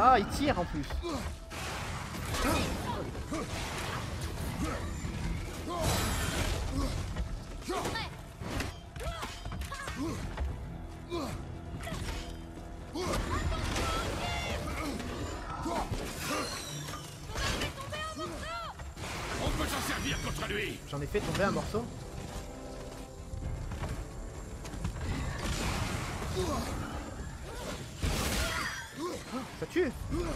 Ah, il tire en plus. On peut s'en servir contre lui. J'en ai fait tomber un morceau. Ça tue.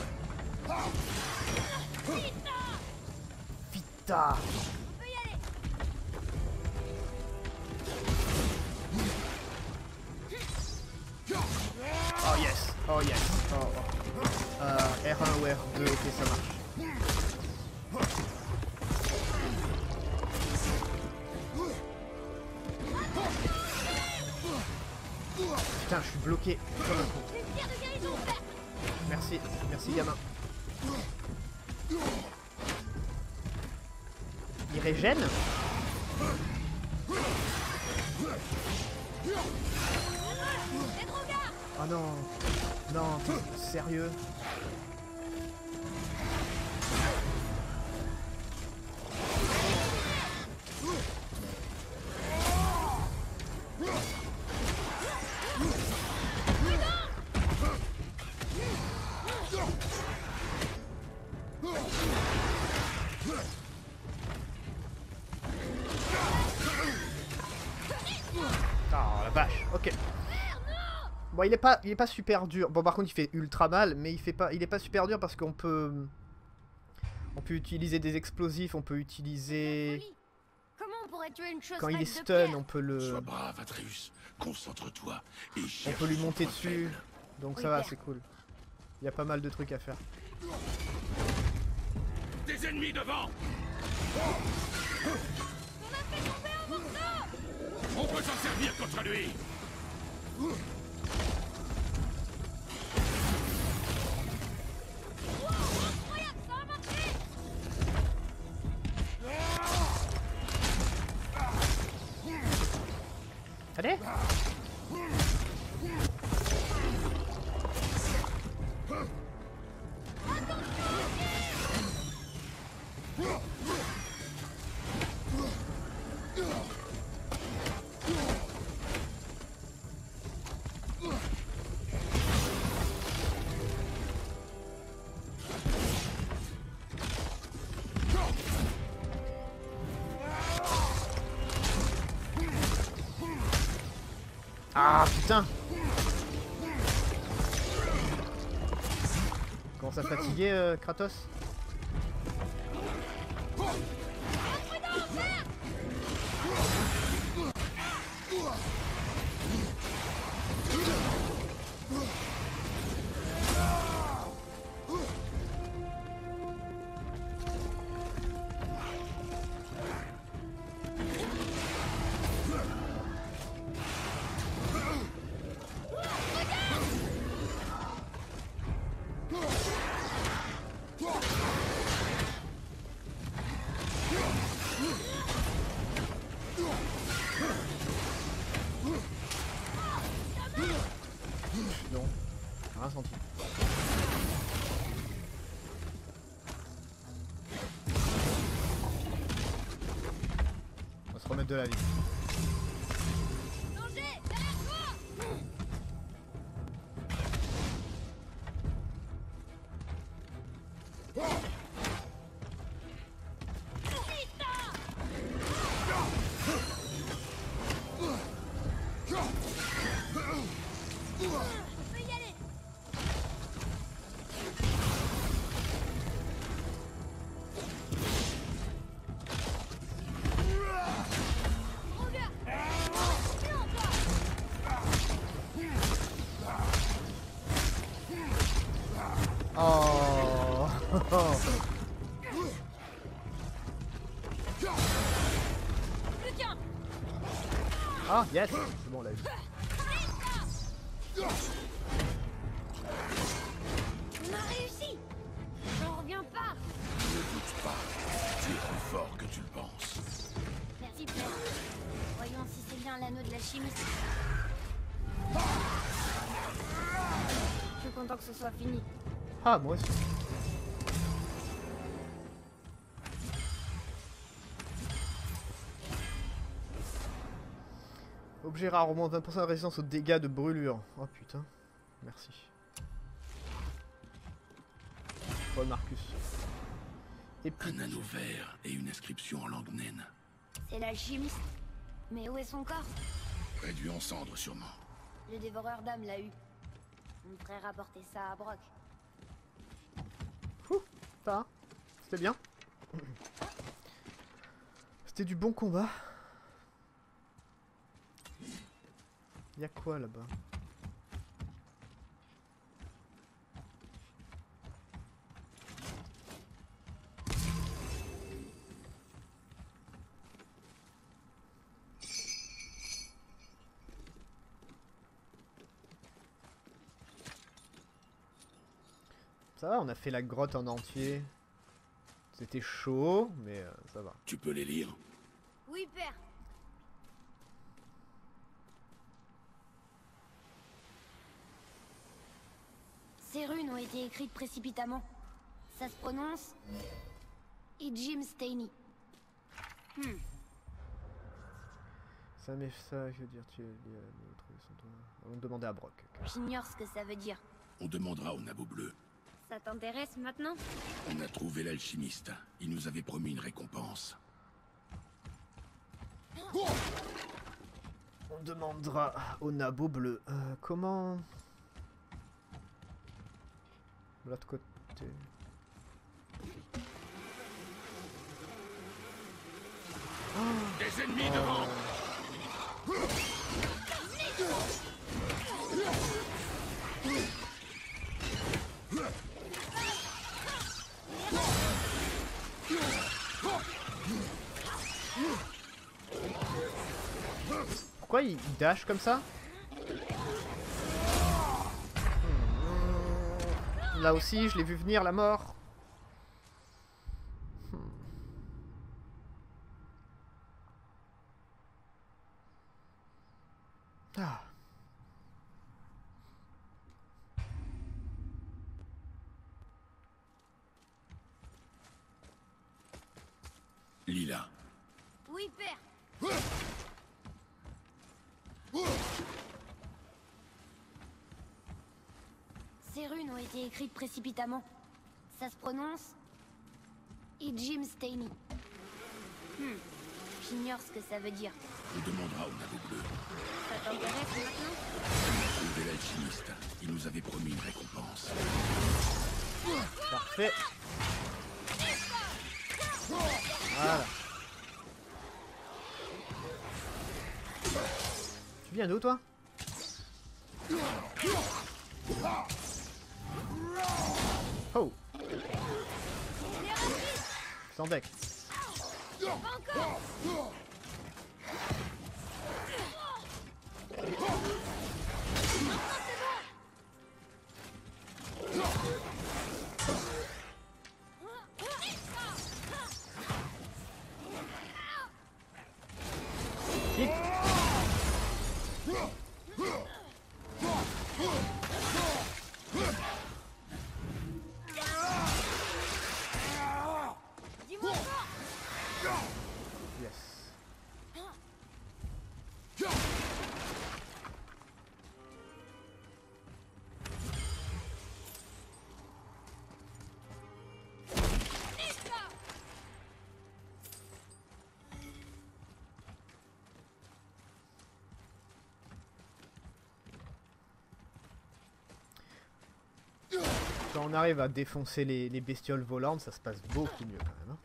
Vita. Oh yes. Oh yes. Oh, oh. R1 ou R2, ok ça marche. Putain, je suis bloqué comme un con. Merci, merci gamin. Il régène. Oh non. Non, sérieux. Oh la vache, ok. Bon, il est pas super dur. Bon, par contre, il fait ultra mal, mais il est pas super dur parce qu'on peut utiliser des explosifs, on peut utiliser. Comment on pourrait tuer une chose Quand il est faite de stun, pierre? on peut le. Sois brave, Atreus. Concentre-toi et On cherche peut lui son monter reflet. dessus. Donc ça va, c'est cool. Il y a pas mal de trucs à faire. Des ennemis devant. On peut s'en servir contre lui. Allez. Ah putain. Commence à fatiguer Kratos. Non, rien senti. On va se remettre de la vie. Oh. Ah yes, c'est bon, on l'a eu. On a réussi. J'en reviens pas. Ne doute pas. Tu es plus fort que tu le penses. Merci Pierre. Voyons si c'est bien l'anneau de la chimie. Je suis content que ce soit fini. Ah, moi aussi. Objet rare augmente 20% de résistance aux dégâts de brûlure. Oh putain. Merci. Paul Marcus. Et puis... Un anneau vert et une inscription en langue naine. C'est l'alchimiste. Mais où est son corps? Réduit en cendres sûrement. Le dévoreur d'âmes l'a eu. On devrait rapporter ça à Brock. Ouh, ça va. C'était bien. C'était du bon combat. Y'a quoi là-bas? Ça va, on a fait la grotte en entier. C'était chaud, mais ça va. Tu peux les lire? Oui, père. Ces runes ont été écrites précipitamment. Ça se prononce... Jim Staney. Ça met ça, je veux dire, tu on demandait à Brock. J'ignore ce que ça veut dire. On demandera au nabo bleu. Ça t'intéresse maintenant? On a trouvé l'alchimiste. Il nous avait promis une récompense. On demandera au nabo bleu. Comment... De l'autre côté... Des ennemis devant! Pourquoi il dash comme ça? Là aussi, je l'ai vu venir, la mort. Ah. Lila. Oui, père. Ces runes ont été écrites précipitamment. Ça se prononce... Jim Staney. J'ignore ce que ça veut dire. On demandera au nabo bleu. Ça t'intéresse maintenant? On a trouvé l'alchimiste. Il nous avait promis une récompense. Parfait. Voilà. Tu viens d'où, toi? Oh. Sans deck. Hit. Yes. Quand on arrive à défoncer les bestioles volantes, ça se passe beaucoup mieux quand même. Hein.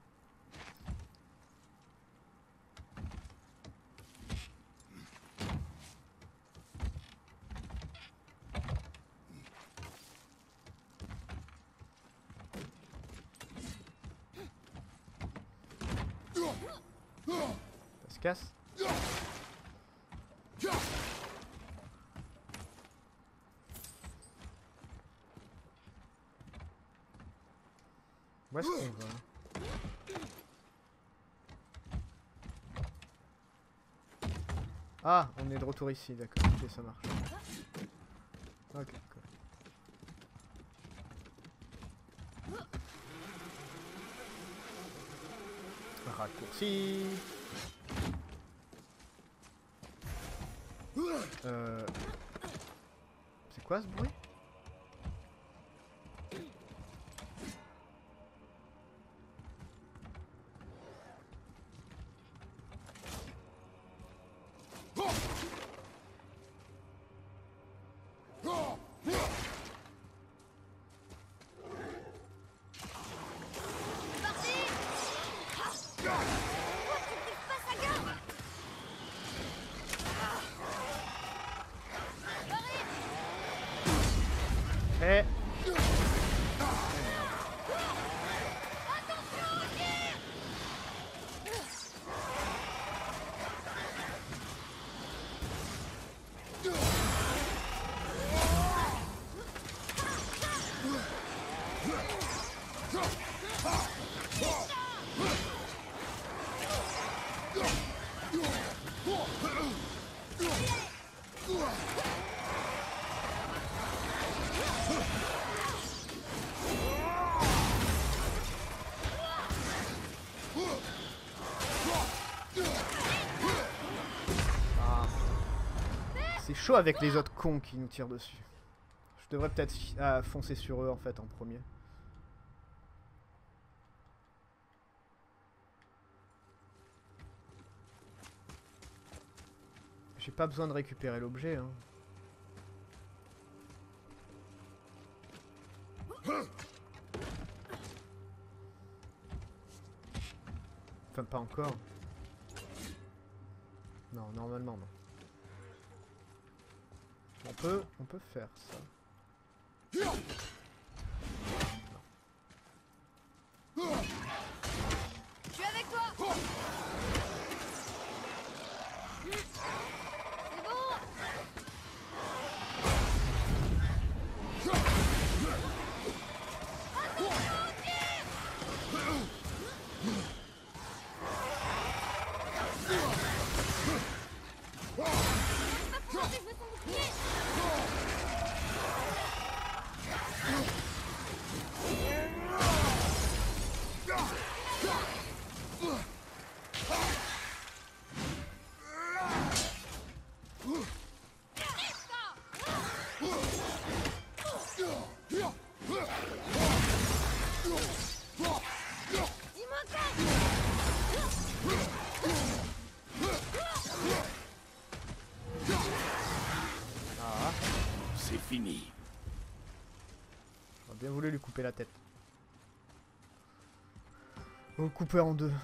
Ça se casse. Où est-ce qu'on va? Ah, on est de retour ici, d'accord. Ok, ça marche. Ok, cool. Raccourci. C'est quoi ce bruit? Eh. C'est chaud avec les autres cons qui nous tirent dessus. Je devrais peut-être foncer sur eux en fait en premier. J'ai pas besoin de récupérer l'objet, hein. Enfin, pas encore. Non, normalement non. On peut faire ça. Non. Je suis avec toi. C'est bon. C'est fini. J'aurais bien voulu lui couper la tête. Ou le couper en deux.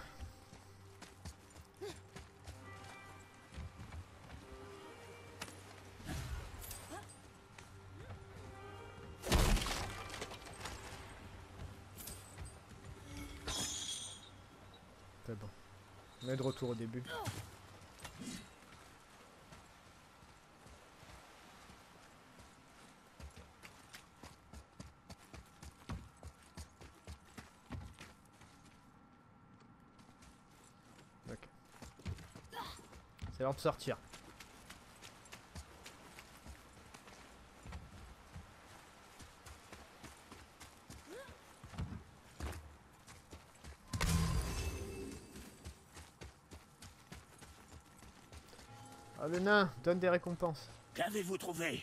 C'est bon. On est de retour au début. Ok. C'est l'heure de sortir. Ah, le nain, donne des récompenses. Qu'avez-vous trouvé?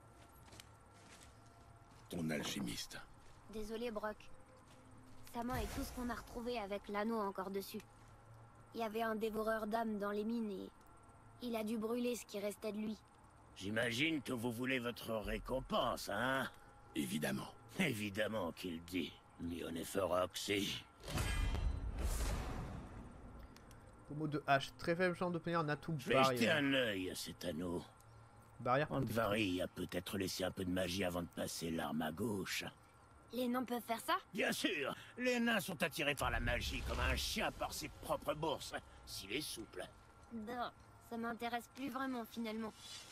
Ton alchimiste. Désolé, Brock. Sa main est tout ce qu'on a retrouvé avec l'anneau encore dessus. Il y avait un dévoreur d'âmes dans les mines et il a dû brûler ce qui restait de lui. J'imagine que vous voulez votre récompense, hein? Évidemment. Évidemment qu'il dit. Mionneferoxy. Pommeau de hache. Très faible chance d'obtenir un atout Je vais jeter barrière. un œil à cet anneau. Barrière pour Andvari a peut-être laissé un peu de magie avant de passer l'arme à gauche. Les nains peuvent faire ça? Bien sûr, les nains sont attirés par la magie comme un chien par ses propres bourses, s'il est souple. Non, ça m'intéresse plus vraiment finalement.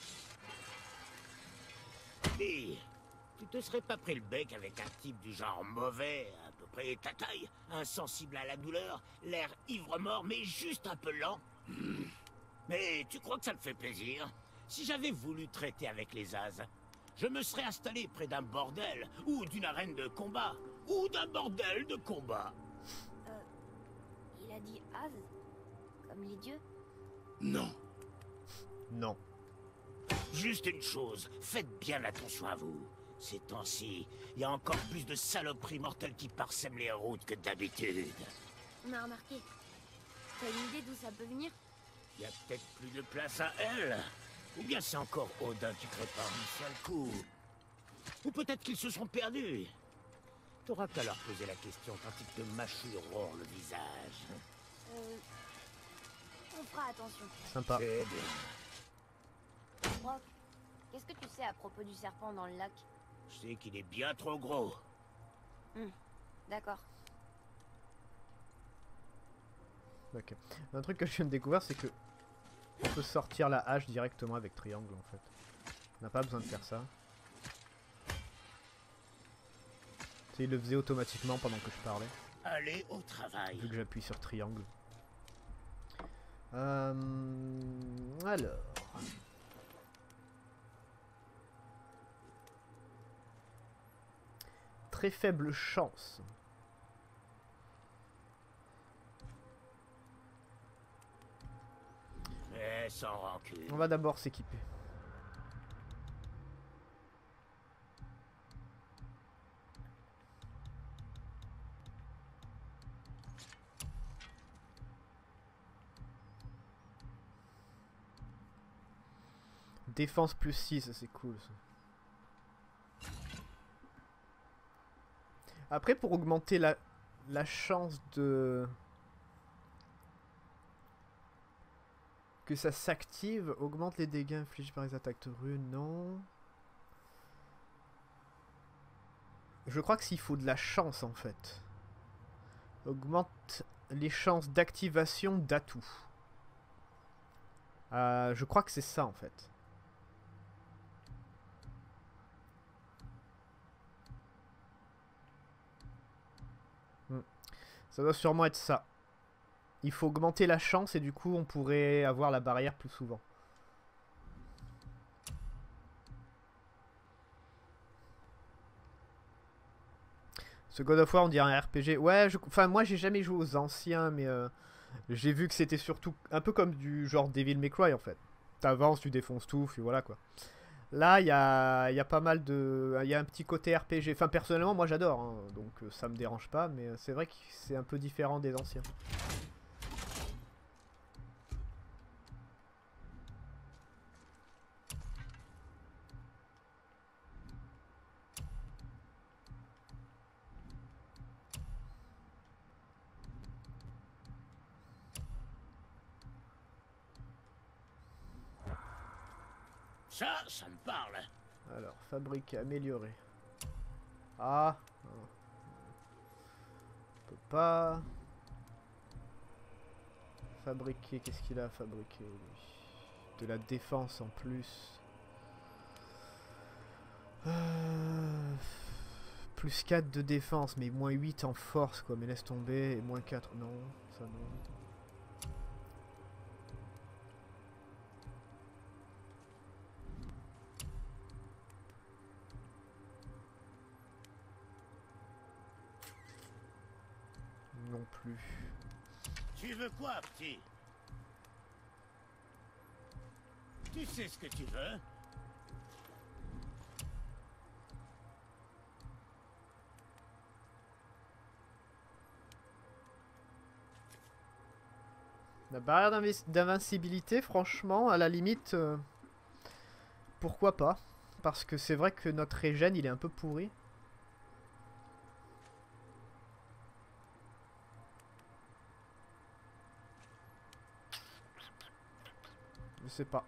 Et tu te serais pas pris le bec avec un type du genre mauvais, à peu près ta taille, insensible à la douleur, l'air ivre-mort mais juste un peu lent? Mais tu crois que ça te fait plaisir? Si j'avais voulu traiter avec les As, je me serais installé près d'un bordel, ou d'une arène de combat, ou d'un bordel de combat. Il a dit Az, comme les dieux. Non. Non. Juste une chose, faites bien attention à vous. Ces temps-ci, il y a encore plus de saloperies mortelles qui parsèment les routes que d'habitude. On a remarqué. T'as une idée d'où ça peut venir? Il y a peut-être plus de place à elle. Ou bien c'est encore Odin qui prépare un seul coup. Ou peut-être qu'ils se sont perdus. T'auras qu'à leur poser la question quand ils te mâchureront le visage. On fera attention. Sympa. C'est bien. Brock, qu'est-ce que tu sais à propos du serpent dans le lac? Je sais qu'il est bien trop gros. D'accord. Ok. Un truc que je viens de découvrir, c'est que on peut sortir la hache directement avec triangle en fait. On n'a pas besoin de faire ça. Tu sais, il le faisait automatiquement pendant que je parlais, Allez au travail. vu que j'appuie sur triangle. Alors. Très faible chance. Mais sans rancune. On va d'abord s'équiper. Défense plus 6, c'est cool ça. Après, pour augmenter la chance de... que ça s'active, augmente les dégâts infligés par les attaques de rue, non. Je crois que s'il faut de la chance en fait. Augmente les chances d'activation d'atouts. Je crois que c'est ça en fait. Ça doit sûrement être ça. Il faut augmenter la chance et du coup on pourrait avoir la barrière plus souvent. Ce God of War on dirait un RPG. Ouais, enfin moi j'ai jamais joué aux anciens mais j'ai vu que c'était surtout un peu comme du genre Devil May Cry en fait. T'avances, tu défonces tout, puis voilà quoi. Là il y a pas mal de... Il y a un petit côté RPG. Enfin personnellement moi j'adore, hein, donc ça me dérange pas, mais c'est vrai que c'est un peu différent des anciens. Ça me parle. Alors, fabriquer, améliorer. Ah, non. On peut pas. Fabriquer, qu'est-ce qu'il a fabriqué lui? De la défense en plus. Plus 4 de défense, mais moins 8 en force quoi, mais laisse tomber. Et moins 4, non, ça non. Non plus. Tu veux quoi, petit? Tu sais ce que tu veux? La barrière d'invincibilité, franchement, à la limite, pourquoi pas? Parce que c'est vrai que notre régène, il est un peu pourri. Je sais pas.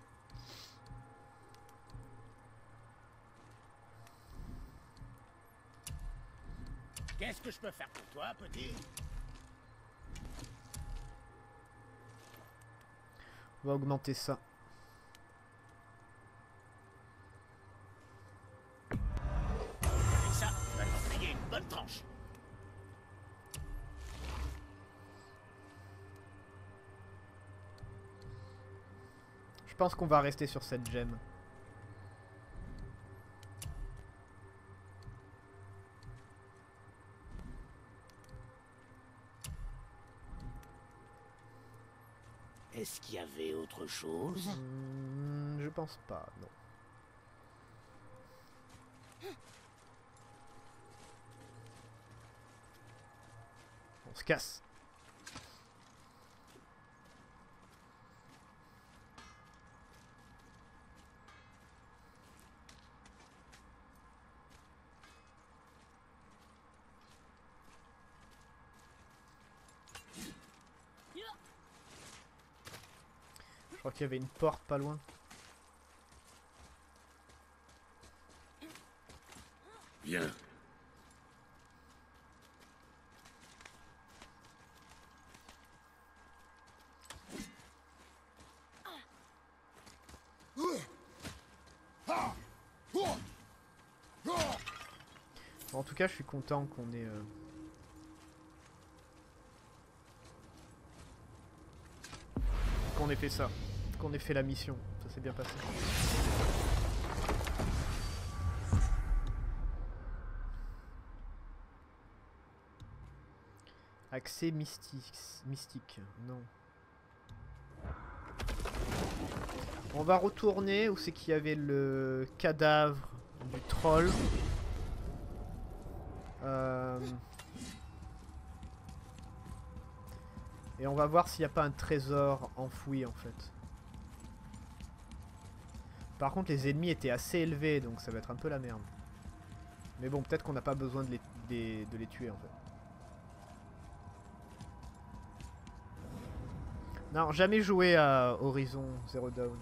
Qu'est-ce que je peux faire pour toi, petit? On va augmenter ça. Avec ça, tu vas t'en payer une bonne tranche. Je pense qu'on va rester sur cette gemme. Est-ce qu'il y avait autre chose? Je pense pas, non. On se casse. Je crois qu'il y avait une porte pas loin. Viens. En tout cas, je suis content qu'on ait fait ça, qu'on ait fait la mission. Ça s'est bien passé. Accès mystique, non. On va retourner où c'est qu'il y avait le cadavre du troll. Et on va voir s'il n'y a pas un trésor enfoui en fait. Par contre les ennemis étaient assez élevés donc ça va être un peu la merde. Mais bon peut-être qu'on n'a pas besoin de les tuer en fait. Non, jamais joué à Horizon Zero Dawn.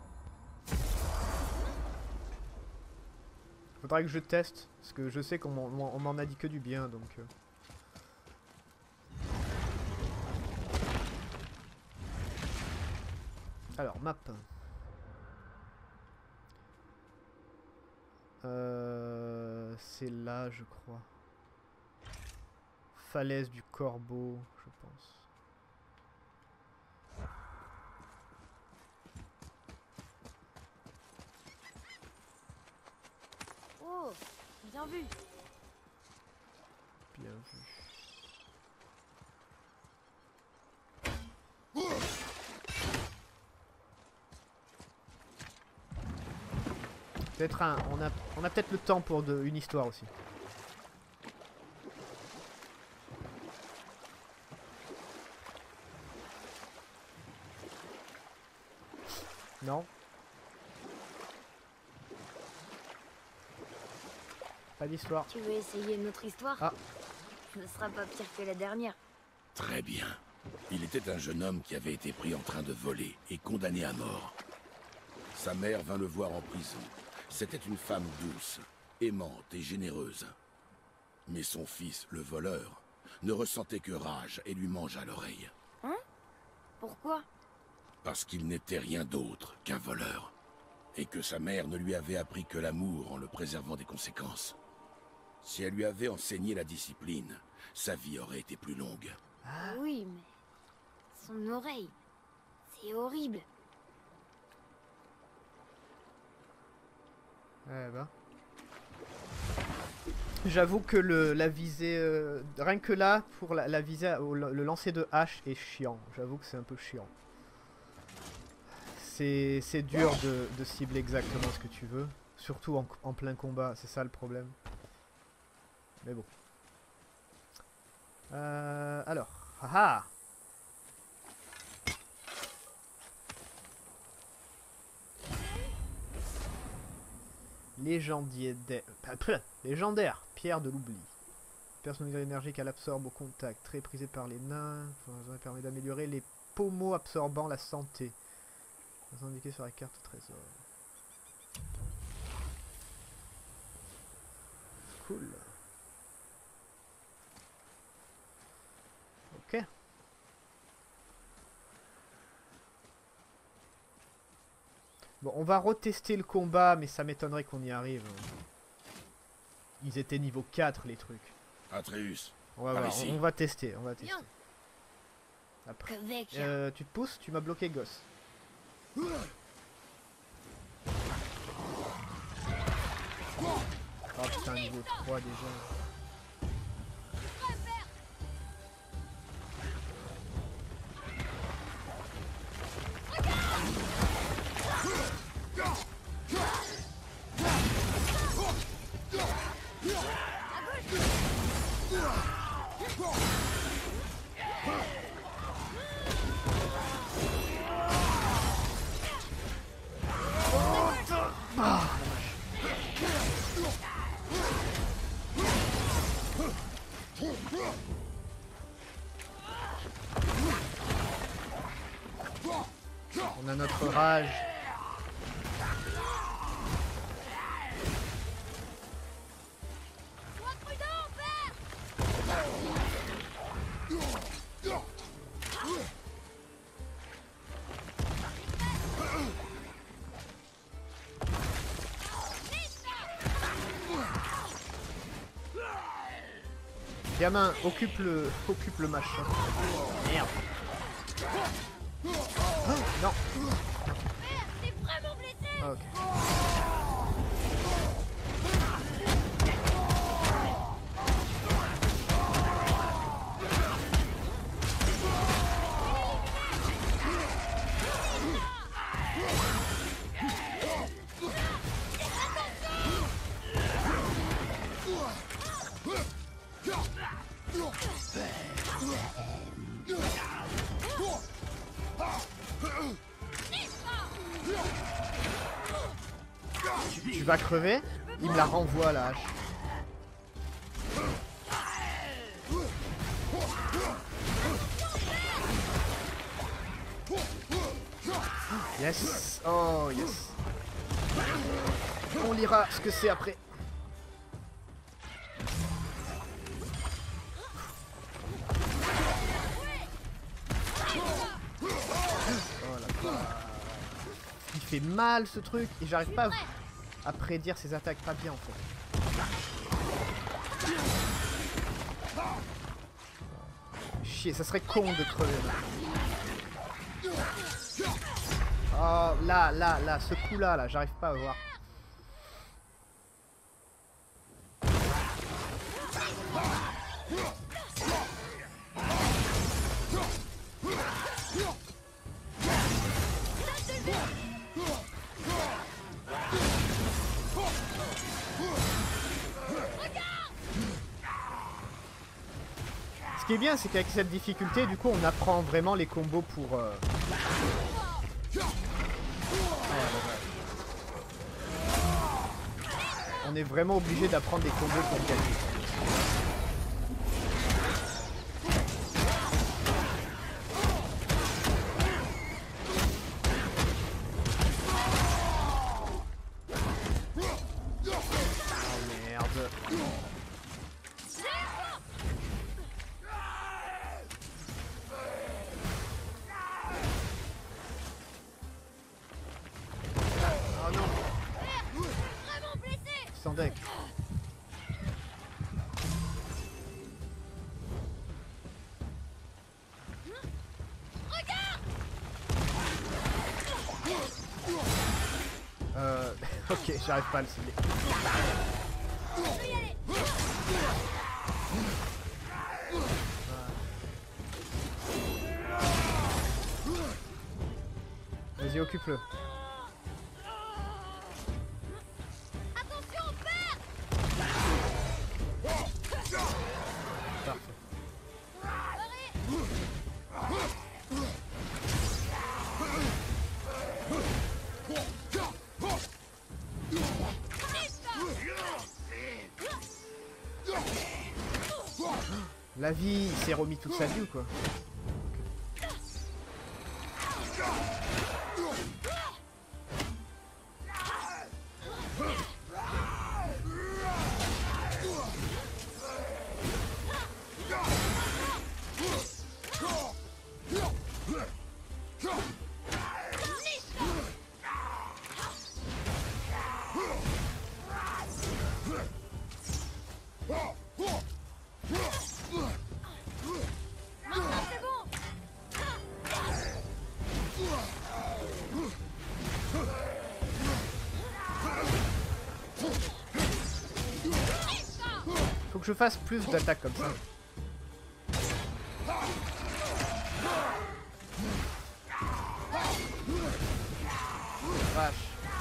Faudrait que je teste, parce que je sais qu'on m'en a dit que du bien, donc... Alors, map. C'est là, je crois. Falaise du Corbeau, je pense. Oh, bien vu. Bien vu. Peut-être on a peut-être le temps pour une histoire aussi. Non. Pas d'histoire. Tu veux essayer une autre histoire? Ah. Ce ne sera pas pire que la dernière. Très bien. Il était un jeune homme qui avait été pris en train de voler et condamné à mort. Sa mère vint le voir en prison. C'était une femme douce, aimante et généreuse. Mais son fils, le voleur, ne ressentait que rage et lui mangea l'oreille. Hein? Pourquoi? Parce qu'il n'était rien d'autre qu'un voleur. Et que sa mère ne lui avait appris que l'amour en le préservant des conséquences. Si elle lui avait enseigné la discipline, sa vie aurait été plus longue. Ah. Oui, mais... son oreille... c'est horrible. Eh ben. J'avoue que la visée... rien que là, pour la visée, le lancer de hache est chiant. J'avoue que c'est un peu chiant. C'est dur de cibler exactement ce que tu veux. Surtout en plein combat, c'est ça le problème. Mais bon. Alors. Haha. Légendaire. Pierre de l'oubli. Personnalité énergique, elle absorbe au contact. Très prisée par les nains. Ça permet d'améliorer les pommeaux absorbant la santé. C'est indiqué sur la carte trésor. Cool. Ok. Bon, on va retester le combat, mais ça m'étonnerait qu'on y arrive. Ils étaient niveau 4 les trucs. Atreus, On va par voir, ici. on va tester, on va tester. Bien. Après. Avec... Tu te pousses, tu m'as bloqué, gosse. Oh putain, niveau 3 déjà. On a notre rage. Sois prudent, père. Gamin, occupe le machin. Merde. Oh, non. Père, t'es vraiment blessé. Ok. Tu vas crever. Il me la renvoie la hache. Yes. Oh yes. On lira ce que c'est après. Oh la vache. Il fait mal ce truc et j'arrive pas à prédire ses attaques pas bien en fait. Chier, ça serait con de crever là. Oh là, ce coup là, j'arrive pas à voir. Ce qui est bien, c'est qu'avec cette difficulté, du coup, on apprend vraiment les combos pour... On est vraiment obligé d'apprendre des combos pour gagner. Oh merde. Oh non. Vraiment blessé. Sans deck. Ok, j'arrive pas à le cibler. Vas-y, occupe-le. Attention, père. Parfait. La vie, il s'est remis toute sa vie ou quoi? Maintenant, c'est bon. Faut que je fasse plus d'attaques comme ça. Vache.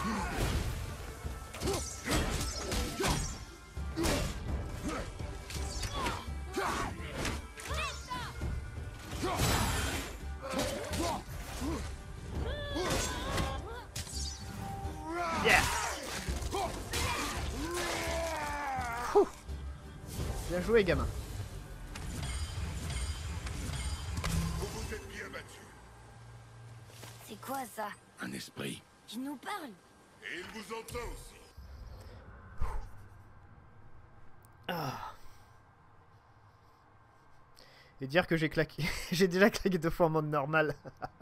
Yes. Ouh. Bien joué, gamin. Vous vous êtes bien battu. C'est quoi ça? Un esprit. Tu nous parles? Et il vous entend aussi. Ah. Et dire que j'ai claqué. J'ai déjà claqué 2 fois en mode normal.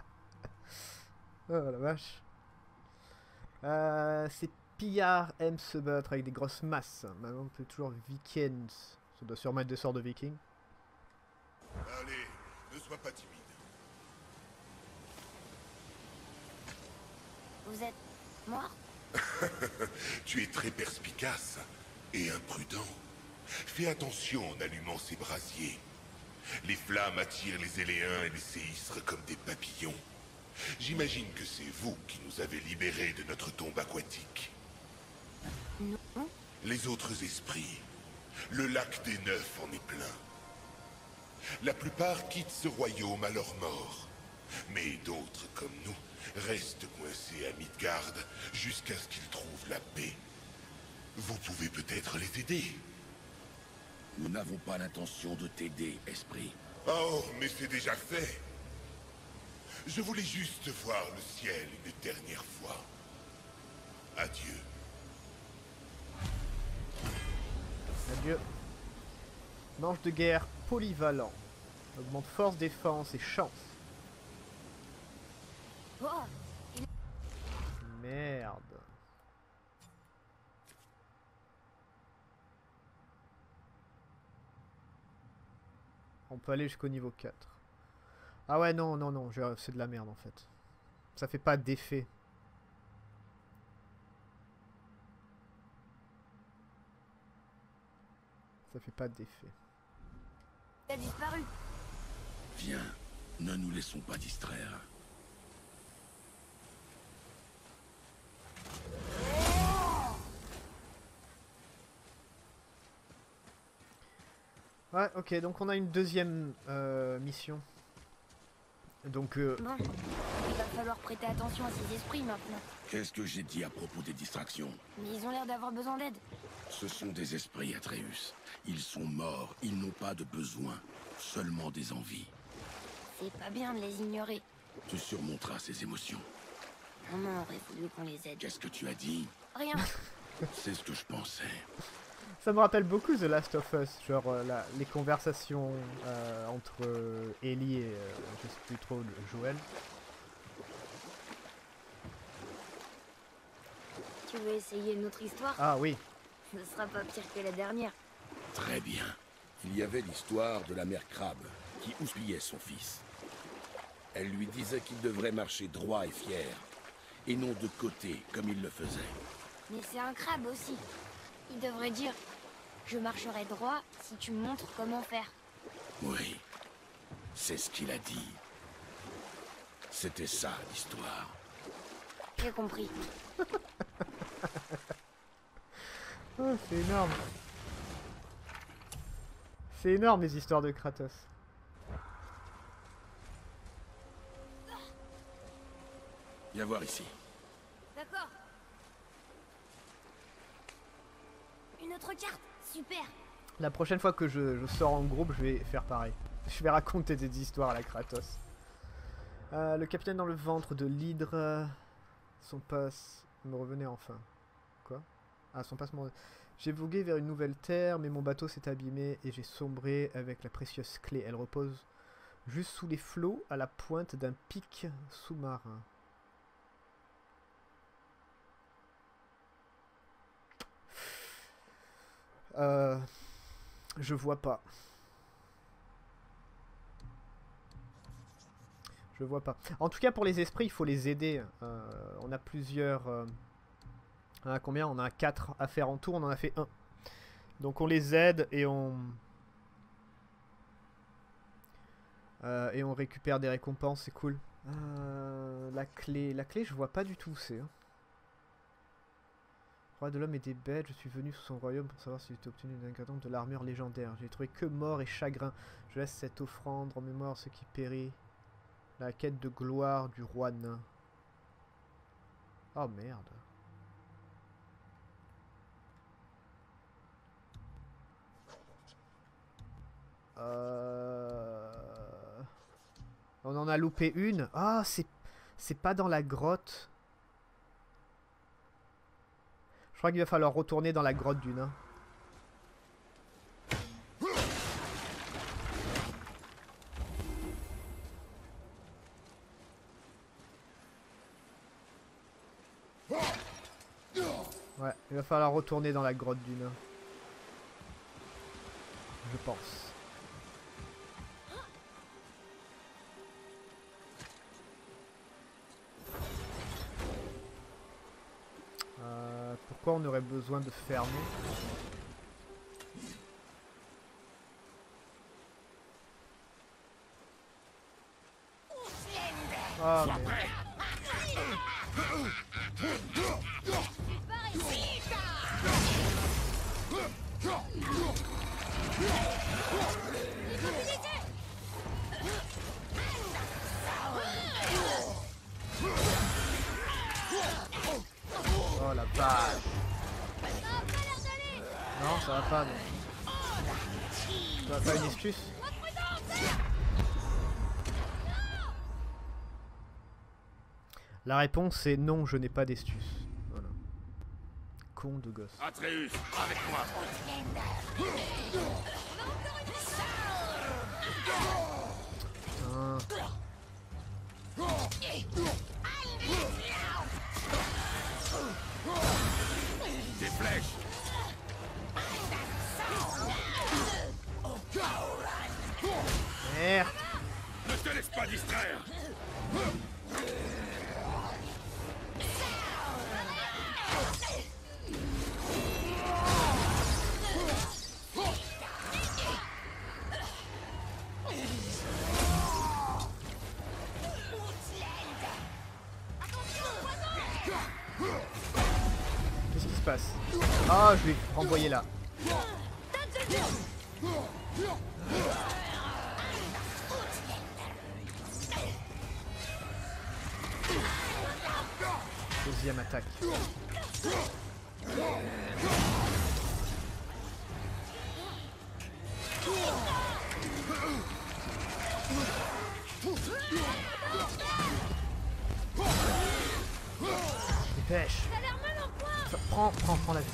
Oh la vache. C'est Pillard aime se battre avec des grosses masses. Maintenant on peut toujours Vikings. Ça doit sûrement être des sorts de vikings. Allez, ne sois pas timide. Vous êtes mort? Tu es très perspicace et imprudent. Fais attention en allumant ces brasiers. Les flammes attirent les éléens et les séisres comme des papillons. J'imagine que c'est vous qui nous avez libérés de notre tombe aquatique. Non. Les autres esprits, le lac des Neufs en est plein. La plupart quittent ce royaume à leur mort. Mais d'autres, comme nous, restent coincés à Midgard jusqu'à ce qu'ils trouvent la paix. Vous pouvez peut-être les aider. Nous n'avons pas l'intention de t'aider, esprit. Oh, mais c'est déjà fait. Je voulais juste voir le ciel une dernière fois. Adieu. Adieu. Manche de guerre polyvalent. Augmente force, défense et chance. Oh, Merde. On peut aller jusqu'au niveau 4. Ah ouais, non, non, non, c'est de la merde en fait. Ça fait pas d'effet. Ça fait pas d'effet. t'as disparu. Viens, ne nous laissons pas distraire. Ouais, ok, donc on a une deuxième mission. Donc, Bon, il va falloir prêter attention à ces esprits maintenant. Qu'est-ce que j'ai dit à propos des distractions? Mais ils ont l'air d'avoir besoin d'aide. Ce sont des esprits, Atreus. Ils sont morts, ils n'ont pas de besoin, seulement des envies. C'est pas bien de les ignorer. Tu surmonteras ces émotions. Maman aurait voulu qu'on les aide. Qu'est-ce que tu as dit? Rien. C'est ce que je pensais. ça me rappelle beaucoup The Last of Us, genre les conversations entre Ellie et je sais plus trop Joël. Tu veux essayer une autre histoire? Ah oui. Ce sera pas pire que la dernière. Très bien. Il y avait l'histoire de la mère Crabe, qui houspillait son fils. Elle lui disait qu'il devrait marcher droit et fier, et non de côté comme il le faisait. Mais c'est un crabe aussi. Il devrait dire « Je marcherai droit si tu me montres comment faire Oui, c'est ce qu'il a dit. C'était ça l'histoire. ». J'ai compris. Oh, c'est énorme. C'est énorme les histoires de Kratos. Viens voir ici. D'accord. Une autre carte. Super. La prochaine fois que je sors en groupe, je vais faire pareil. Je vais raconter des histoires à la Kratos. Le capitaine dans le ventre de l'hydre. Son passe me revenait enfin. Quoi? Ah, son passe me... J'ai vogué vers une nouvelle terre, mais mon bateau s'est abîmé et j'ai sombré avec la précieuse clé. Elle repose juste sous les flots, à la pointe d'un pic sous-marin. Je vois pas. Je vois pas. En tout cas, pour les esprits, il faut les aider. On a plusieurs... on a combien? On a 4 à faire en tout, on en a fait 1. Donc on les aide et on récupère des récompenses, c'est cool. La clé, je vois pas du tout où c'est. Hein. Roi de l'homme et des bêtes, je suis venu sous son royaume pour savoir s'il était obtenu d'un ingrédient de l'armure légendaire. J'ai trouvé que mort et chagrin. Je laisse cette offrande en mémoire de ce qui périt. La quête de gloire du roi nain. Oh merde. On en a loupé une. Ah, C'est pas dans la grotte. Je crois qu'il va falloir retourner dans la grotte du nain. Ouais, il va falloir retourner dans la grotte du nain. Je pense. Pourquoi on aurait besoin de fermer? Ah merde. Oh la vache. Non, ça va pas. Non. Ça va pas une astuce. La réponse est non, je n'ai pas d'astuce. Voilà. Con de gosse. Atreus, avec moi. Hein. Des flèches. Merde. Ne te laisse pas distraire. Qu'est-ce qui se passe? Ah, je vais renvoyer là. Deuxième attaque. Dépêche. Prends la vie.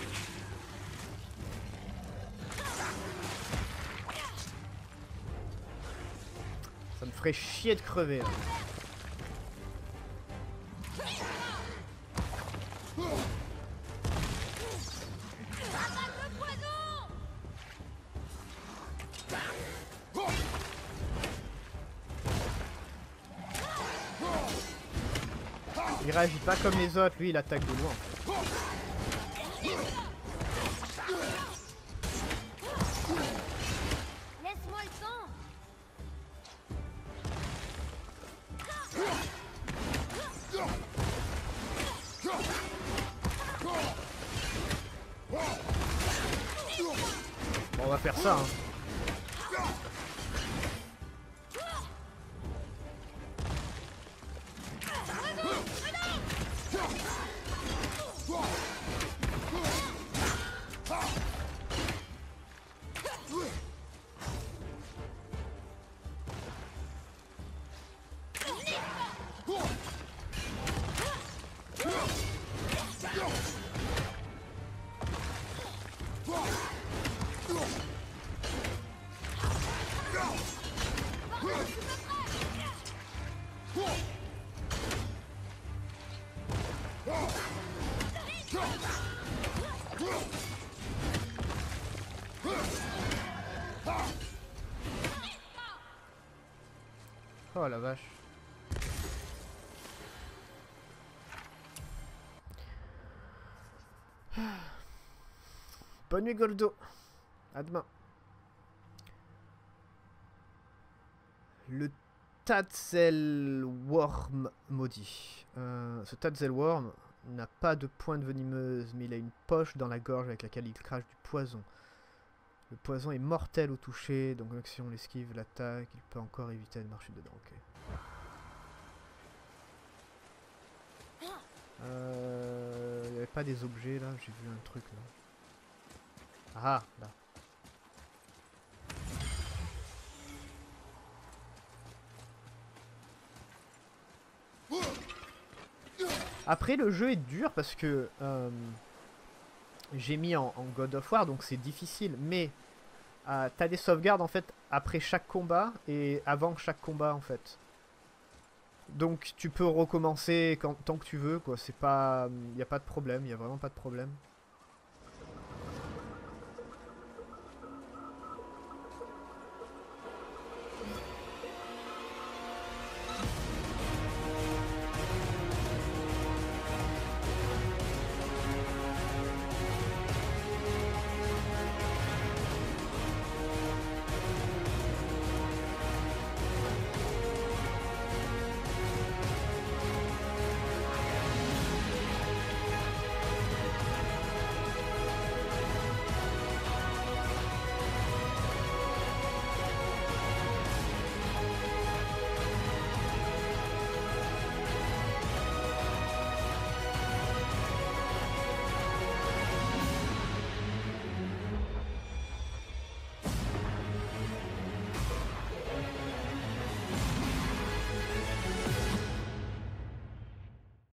Ça me ferait chier de crever là. Il réagit pas comme les autres, lui il attaque de loin. Laisse-moi le temps. Bon, on va faire ça, hein. Oh la vache. Bonne nuit Goldo. À demain. Le Tadzelworm maudit. Ce Tadzelworm n'a pas de pointe venimeuse, mais il a une poche dans la gorge avec laquelle il crache du poison. Le poison est mortel au toucher, donc si on l'esquive, l'attaque, il peut encore éviter de marcher dedans. Ok. Il n'y avait pas des objets là, j'ai vu un truc là. Ah, là. Après, le jeu est dur parce que j'ai mis en God of War, donc c'est difficile. Mais t'as des sauvegardes en fait après chaque combat et avant chaque combat en fait. Donc tu peux recommencer tant que tu veux, quoi. C'est pas, y a pas de problème, y a vraiment pas de problème.